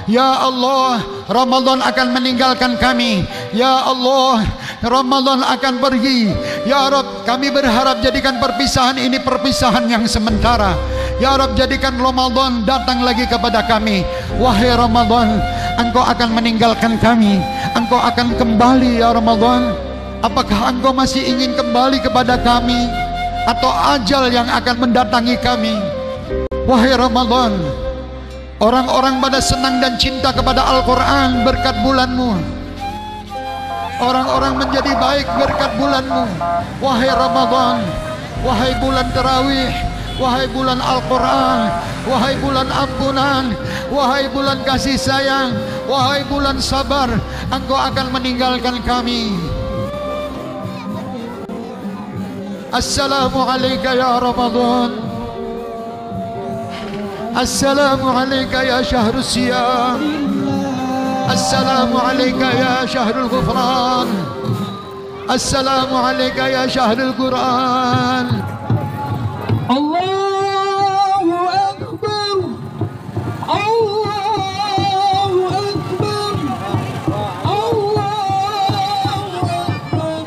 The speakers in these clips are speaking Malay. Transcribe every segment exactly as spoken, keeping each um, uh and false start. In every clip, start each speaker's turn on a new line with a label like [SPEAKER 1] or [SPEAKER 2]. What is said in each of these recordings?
[SPEAKER 1] Ya Allah, Ramadan akan meninggalkan kami. Ya Allah, Ramadan akan pergi. Ya Rabb, kami berharap jadikan perpisahan ini perpisahan yang sementara. Ya Rabb, jadikan Ramadan datang lagi kepada kami. Wahai Ramadan, Engkau akan meninggalkan kami. Engkau akan kembali ya Ramadan. Apakah Engkau masih ingin kembali kepada kami, atau ajal yang akan mendatangi kami? Wahai Ramadan, orang-orang pada senang dan cinta kepada Al-Quran berkat bulanmu. Orang-orang menjadi baik berkat bulanmu. Wahai Ramadan, wahai bulan tarawih, wahai bulan Al-Quran, wahai bulan ampunan, wahai bulan kasih sayang, wahai bulan sabar, Engkau akan meninggalkan kami. Assalamualaikum ya Ramadan. Assalamualaikum ya syahrul siyam. Assalamualaikum ya syahrul ghufran. Assalamualaikum ya syahrul Quran.
[SPEAKER 2] Allahu Akbar. Allahu Akbar. Allahu Akbar.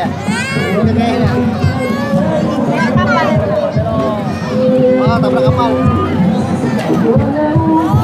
[SPEAKER 3] ya. Udah kayaknya. Oh, tabrak kapal.